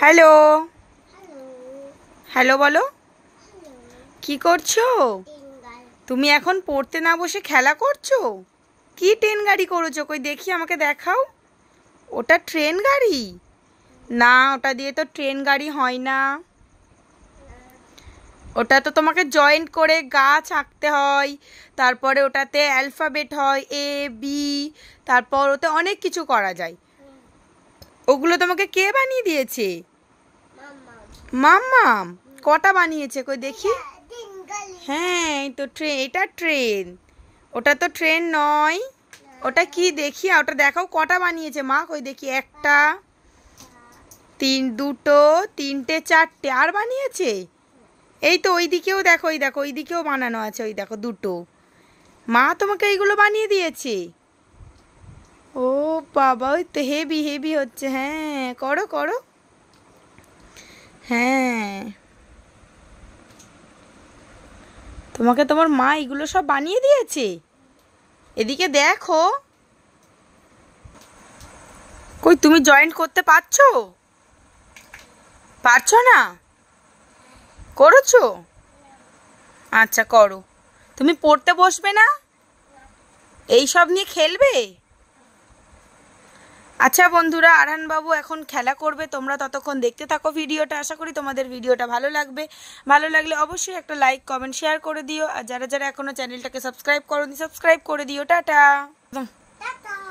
Hello hello বলো। কি করছো? তুমি এখন পড়তে না বসে খেলা করছো? কি ট্রেন গাড়ি করেছো? কই দেখি, আমাকে দেখাও। ওটা ট্রেন গাড়ি? না, ওটা দিয়ে তো ট্রেন গাড়ি হয় না। ওটা তো তোমাকে জয়েন্ট করে গাছ আঁকতে হয়, তারপরে ওটাতে অ্যালফাবেট হয়, এ বি, তারপর ওতে অনেক কিছু করা যায়। ওগুলো তোমাকে কে বানিয়ে দিয়েছে? মাম্মাম। কটা বানিয়েছে কই দেখি? হ্যাঁ, এই তো ট্রেন, এটা ট্রেন। ওটা তো ট্রেন নয়। ওটা কি দেখি, ওটা দেখাও কটা বানিয়েছে মা, কই দেখি। একটা, দুটো, তিনটে, চারটে, আর বানিয়েছে। এই তো ওই দিকেও দেখো, ওই দেখো, ওই দিকেও বানানো আছে, ওই দেখো দুটো। মা তোমাকে এইগুলো বানিয়ে দিয়েছে? ও বাবা, ওই তো হেভি হেভি হচ্ছে। হ্যাঁ, করো করো। হ্যাঁ, তোমাকে তোমার মা এগুলো সব বানিয়ে দিয়েছে? এদিকে দেখো। কই তুমি জয়েন্ট করতে পারছো? পারছো না? করেছো? আচ্ছা, করো। তুমি পড়তে বসবে না? এই সব নিয়ে খেলবে? আচ্ছা বন্ধুরা, আরহান বাবু এখন খেলা করবে, তোমরা ততক্ষণ দেখতে থাকো ভিডিওটা। আশা করি তোমাদের ভিডিওটা ভালো লাগবে। ভালো লাগলে অবশ্যই একটা লাইক কমেন্ট শেয়ার করে দিও, আর যারা যারা এখনো চ্যানেলটাকে সাবস্ক্রাইব করোনি সাবস্ক্রাইব করে দিও। টাটা।